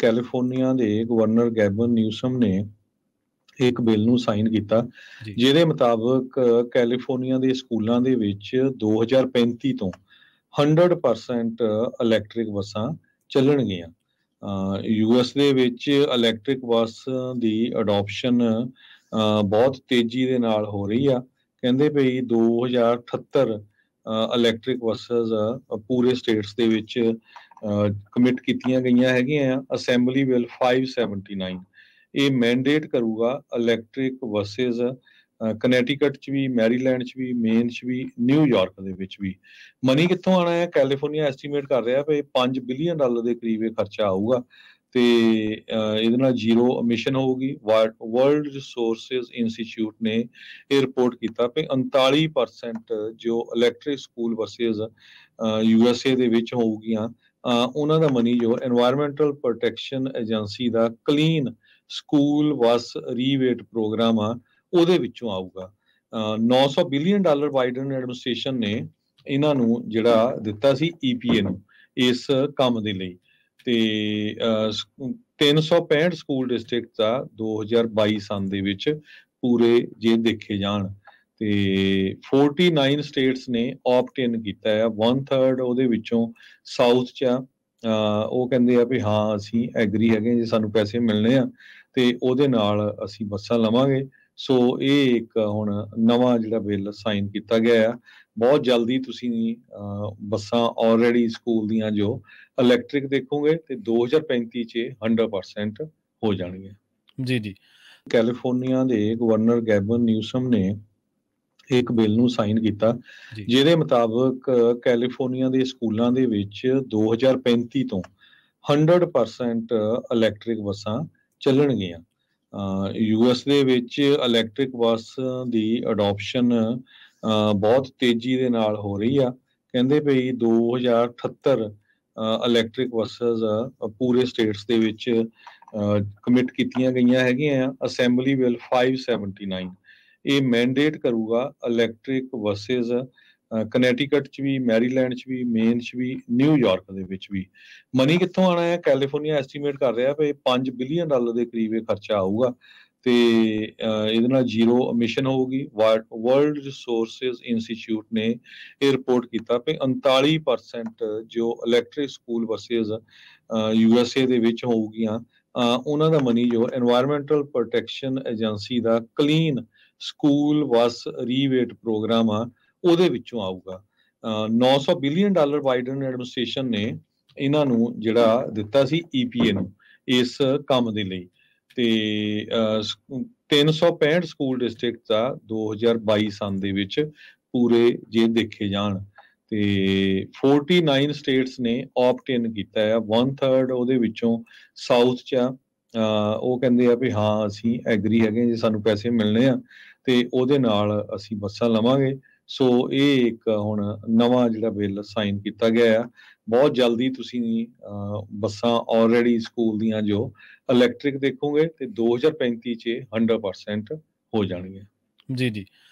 California ਦੇ governor ਗੈਬਨ Newsom ਨੇ ਇੱਕ ਬਿੱਲ ਨੂੰ ਸਾਈਨ ਕੀਤਾ ਜੀ ਜਿਹਦੇ ਮੁਤਾਬਕ ਕੈਲੀਫੋਰਨੀਆ ਦੇ ਸਕੂਲਾਂ ਦੇ ਵਿੱਚ 2035 ਤੋਂ 100% ਇਲੈਕਟ੍ਰਿਕ ਬੱਸਾਂ ਚੱਲਣਗੀਆਂ। ਯੂਐਸ ਦੇ ਵਿੱਚ ਇਲੈਕਟ੍ਰਿਕ ਬੱਸ ਦੀ ਅਡਾਪਸ਼ਨ ਬਹੁਤ ਤੇਜ਼ੀ ਦੇ ਨਾਲ ਹੋ ਰਹੀ ਆ। ਕਹਿੰਦੇ ਪਈ 2078 ਇਲੈਕਟ੍ਰਿਕ ਬੱਸਸ ਪੂਰੇ ਸਟੇਟਸ ਦੇ ਵਿੱਚ ਕਮਿਟ ਕੀਤੀਆਂ ਗਈਆਂ ਹੈਗੀਆਂ ਆ। ਅਸੈਂਬਲੀ ਬਿੱਲ 579 ਇਹ ਮੈਂਡੇਟ ਕਰੂਗਾ ਇਲੈਕਟ੍ਰਿਕ ਬੱਸਸ ਕਨੈਟੀਕਟ 'ਚ ਵੀ, ਮੈਰੀਲੈਂਡ 'ਚ ਵੀ, ਮੇਨ 'ਚ ਵੀ, ਨਿਊਯਾਰਕ ਦੇ ਵਿੱਚ ਵੀ। ਮਨੀ ਕਿੱਥੋਂ ਆਉਣਾ ਹੈ? ਕੈਲੀਫੋਰਨੀਆ ਐਸਟੀਮੇਟ ਕਰ ਰਿਹਾ ਵੀ $5 ਬਿਲੀਅਨ ਦੇ ਕਰੀਬ ਇਹ ਖਰਚਾ ਆਊਗਾ ਤੇ ਇਹਦੇ ਨਾਲ ਜ਼ੀਰੋ ਐਮਿਸ਼ਨ ਹੋਊਗੀ। ਵਰਲਡ ਰਿਸੋਰਸਿਸ ਇੰਸਟੀਚਿਊਟ ਨੇ ਇਹ ਰਿਪੋਰਟ ਕੀਤਾ ਕਿ 39% ਜੋ ਇਲੈਕਟ੍ਰਿਕ ਸਕੂਲ ਬੱਸਸ USA ਦੇ ਵਿੱਚ ਹੋਊਗੀਆਂ ਉਹਨਾਂ ਦਾ ਮਨੀ ਜੋ এনवायरमेंटल ਪ੍ਰੋਟੈਕਸ਼ਨ ਏਜੰਸੀ ਦਾ clean school bus rebate program ਆ ਉਹਦੇ ਵਿੱਚੋਂ ਆਊਗਾ। $900 ਬਿਲੀਅਨ ਬਾਈਡਨ ਐਡਮਿਨਿਸਟ੍ਰੇਸ਼ਨ ਨੇ ਇਹਨਾਂ ਨੂੰ ਜਿਹੜਾ ਦਿੱਤਾ ਸੀ EPA ਨੂੰ ਇਸ ਕੰਮ ਦੇ ਲਈ। ਤੇ 365 ਸਕੂਲ ਡਿਸਟ੍ਰਿਕਟ ਆ 2022 ਸਾਲ ਦੇ ਵਿੱਚ ਪੂਰੇ ਜੇ ਦੇਖੇ ਜਾਣ ਤੇ 49 ਸਟੇਟਸ ਨੇ ਆਪਟ ਇਨ ਕੀਤਾ ਆ। 1/3 ਉਹਦੇ ਵਿੱਚੋਂ ਸਾਊਥ 'ਚ ਆ। ਉਹ ਕਹਿੰਦੇ ਆ ਵੀ ਹਾਂ ਅਸੀਂ ਐਗਰੀ ਹੈਗੇ ਜੇ ਸਾਨੂੰ ਪੈਸੇ ਮਿਲਣੇ ਆ ਤੇ ਉਹਦੇ ਨਾਲ ਅਸੀਂ ਬੱਸਾਂ ਲਵਾਂਗੇ। ਸੋ ਇਹ ਇੱਕ ਹੁਣ ਨਵਾਂ ਜਿਹੜਾ ਬਿੱਲ ਸਾਈਨ ਕੀਤਾ ਗਿਆ ਆ। ਬਹੁਤ ਜਲਦੀ ਤੁਸੀਂ ਬੱਸਾਂ ਆਲਰੇਡੀ ਸਕੂਲ ਦੀਆਂ ਜੋ ਇਲੈਕਟ੍ਰਿਕ ਦੇਖੋਗੇ ਤੇ 2035 'ਚ 100% ਹੋ ਜਾਣਗੀਆਂ। ਜੀ ਜੀ ਕੈਲੀਫੋਰਨੀਆ ਦੇ ਗਵਰਨਰ ਗੈਬਨ ਨਿਊਸਮ ਨੇ ਇੱਕ ਬਿੱਲ ਨੂੰ ਸਾਈਨ ਕੀਤਾ ਜੀ ਜਿਹਦੇ ਮੁਤਾਬਕ ਕੈਲੀਫੋਰਨੀਆ ਦੇ ਸਕੂਲਾਂ ਦੇ ਵਿੱਚ 2035 ਤੋਂ 100% ਇਲੈਕਟ੍ਰਿਕ ਬੱਸਾਂ ਚੱਲਣਗੀਆਂ। US ਦੇ ਵਿੱਚ ਇਲੈਕਟ੍ਰਿਕ ਬੱਸ ਦੀ ਅਡਾਪਸ਼ਨ ਬਹੁਤ ਤੇਜ਼ੀ ਦੇ ਨਾਲ ਹੋ ਰਹੀ ਆ। ਕਹਿੰਦੇ ਪਈ 2078 ਇਲੈਕਟ੍ਰਿਕ ਬੱਸਸ ਪੂਰੇ ਸਟੇਟਸ ਦੇ ਵਿੱਚ ਕਮਿਟ ਕੀਤੀਆਂ ਗਈਆਂ ਹੈਗੀਆਂ ਆ। ਅਸੈਂਬਲੀ ਬਿੱਲ 579 ਇਹ ਮੈਂਡੇਟ ਕਰੂਗਾ ਇਲੈਕਟ੍ਰਿਕ ਬੱਸਸ ਕਨੈਟੀਕਟ 'ਚ ਵੀ, ਮੈਰੀਲੈਂਡ 'ਚ ਵੀ, ਮੇਨ 'ਚ ਵੀ, ਨਿਊਯਾਰਕ ਦੇ ਵਿੱਚ ਵੀ। ਮਨੀ ਕਿੱਥੋਂ ਆਉਣਾ ਹੈ? ਕੈਲੀਫੋਰਨੀਆ ਐਸਟੀਮੇਟ ਕਰ ਰਿਹਾ ਵੀ $5 ਬਿਲੀਅਨ ਦੇ ਕਰੀਬ ਇਹ ਖਰਚਾ ਆਊਗਾ ਤੇ ਇਹਦੇ ਨਾਲ ਜ਼ੀਰੋ ਐਮਿਸ਼ਨ ਹੋਊਗੀ। ਵਰਲਡ ਰਿਸੋਰਸਿਸ ਇੰਸਟੀਚਿਊਟ ਨੇ ਇਹ ਰਿਪੋਰਟ ਕੀਤਾ ਕਿ 39% ਜੋ ਇਲੈਕਟ੍ਰਿਕ ਸਕੂਲ ਬੱਸਸ USA ਦੇ ਵਿੱਚ ਹੋਊਗੀਆਂ ਉਹਨਾਂ ਦਾ ਮਨੀ ਜੋ এনवायरमेंटल ਪ੍ਰੋਟੈਕਸ਼ਨ ਏਜੰਸੀ ਦਾ clean school bus rebate program ਆ ਉਹਦੇ ਵਿੱਚੋਂ ਆਊਗਾ। $900 ਬਿਲੀਅਨ ਬਾਈਡਨ ਐਡਮਿਨਿਸਟ੍ਰੇਸ਼ਨ ਨੇ ਇਹਨਾਂ ਨੂੰ ਜਿਹੜਾ ਦਿੱਤਾ ਸੀ EPA ਨੂੰ ਇਸ ਕੰਮ ਦੇ ਲਈ। ਤੇ 365 ਸਕੂਲ ਡਿਸਟ੍ਰਿਕਟ ਆ 2022 ਸਾਲ ਦੇ ਵਿੱਚ ਪੂਰੇ ਜੇ ਦੇਖੇ ਜਾਣ ਤੇ 49 ਸਟੇਟਸ ਨੇ ਆਪਟ ਇਨ ਕੀਤਾ ਆ। 1/3 ਉਹਦੇ ਵਿੱਚੋਂ ਸਾਊਥ 'ਚ ਆ। ਉਹ ਕਹਿੰਦੇ ਆ ਵੀ ਹਾਂ ਅਸੀਂ ਐਗਰੀ ਹੈਗੇ ਜੇ ਸਾਨੂੰ ਪੈਸੇ ਮਿਲਣੇ ਆ ਤੇ ਉਹਦੇ ਨਾਲ ਅਸੀਂ ਬੱਸਾਂ ਲਵਾਂਗੇ। ਸੋ ਇਹ ਇੱਕ ਹੁਣ ਨਵਾਂ ਜਿਹੜਾ ਬਿੱਲ ਸਾਈਨ ਕੀਤਾ ਗਿਆ ਆ। ਬਹੁਤ ਜਲਦੀ ਤੁਸੀਂ ਬੱਸਾਂ ਆਲਰੇਡੀ ਸਕੂਲ ਦੀਆਂ ਜੋ ਇਲੈਕਟ੍ਰਿਕ ਦੇਖੋਗੇ ਤੇ 2035 'ਚ 100% ਹੋ ਜਾਣਗੀਆਂ। ਜੀ ਜੀ